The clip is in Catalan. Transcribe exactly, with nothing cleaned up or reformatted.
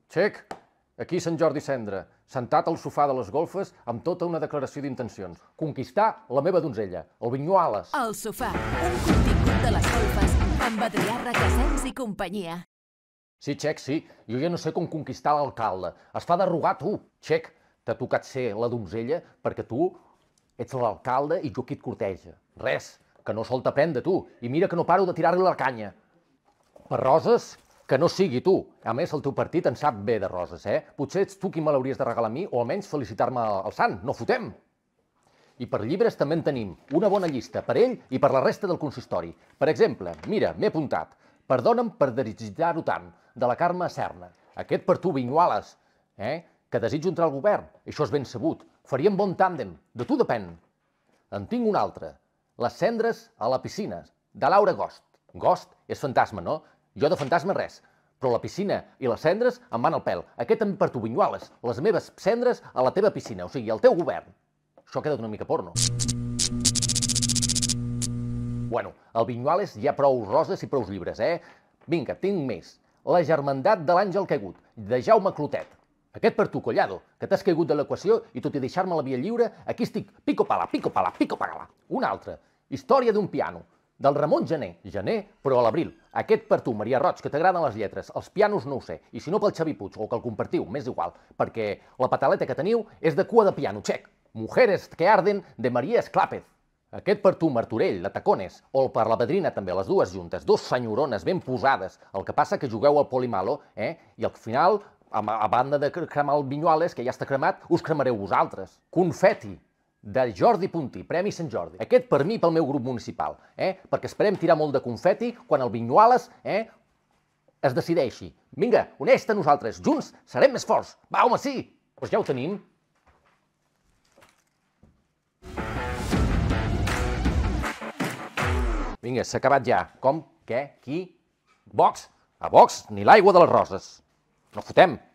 Xec, aquí Sant Jordi Cendra, sentat al sofà de les golfes amb tota una declaració d'intencions. Conquistar la meva donzella, el Vinyuales. El sofà, un contingut de les golfes amb Adrià Requesens i companyia. Sí, Xec, sí. Jo ja no sé com conquistar l'alcalde. Es fa derrogar tu. Xec, t'ha tocat ser la donzella perquè tu ets l'alcalde i jo qui et corteja. Res, que no sol t'aprendre tu. I mira que no paro de tirar-li la canya. Per roses, que no sigui tu. A més, el teu partit en sap bé de roses, eh? Potser ets tu qui me l'hauries de regalar a mi o almenys felicitar-me al sant. No fotem! I per llibres també en tenim una bona llista per ell i per la resta del consistori. Per exemple, mira, m'he apuntat. Perdona'm per desitjar-ho tant, de la Carme Serna. Aquest per tu, Vinyuales, eh? Que desitjo entrar al govern. Això és ben sabut. Faríem bon tàndem. De tu depèn. En tinc un altre. Les cendres a la piscina, de Laura Gost. Gost és fantasma, no? Jo de fantasma res. Però la piscina i les cendres em van al pèl. Aquest també per tu, Vinyuales. Les meves cendres a la teva piscina, o sigui, al teu govern. Això queda una mica porno. Bueno, al Vinyuales hi ha prou roses i prou llibres, eh? Vinga, tinc més. La germandat de l'Àngel Caigut, de Jaume Clotet. Aquest per tu, Collado, que t'has caigut de l'equació i tot i deixar-me la via lliure, aquí estic, pico pala, pico pala, pico pala. Un altre, Història d'un piano, del Ramon Gené. Gené, però a l'abril. Aquest per tu, Maria Roig, que t'agraden les lletres. Els pianos no ho sé. I si no pel Xavi Puig, o que el compartiu, m'és igual, perquè la pataleta que teniu és de cua de piano, xec. Mujeres que arden, de Maria Esclàpez. Aquest per tu, Martorell, de Tacones, o el per la Padrina també, les dues juntes, dos senyorones ben posades. El que passa que jugueu al polimalo, eh? I al final, a banda de cremar el Vinyuales, que ja està cremat, us cremareu vosaltres. Confeti, de Jordi Puntí, Premi Sant Jordi. Aquest per mi i pel meu grup municipal, eh? Perquè esperem tirar molt de confeti quan el Vinyuales, eh? es decideixi. Vinga, honesta nosaltres, junts serem més forts. Va, home, sí! Doncs ja ho tenim. Vinga, s'ha acabat ja. Com? Què? Qui? Vox? A Vox? Ni l'aigua de les roses. No fotem.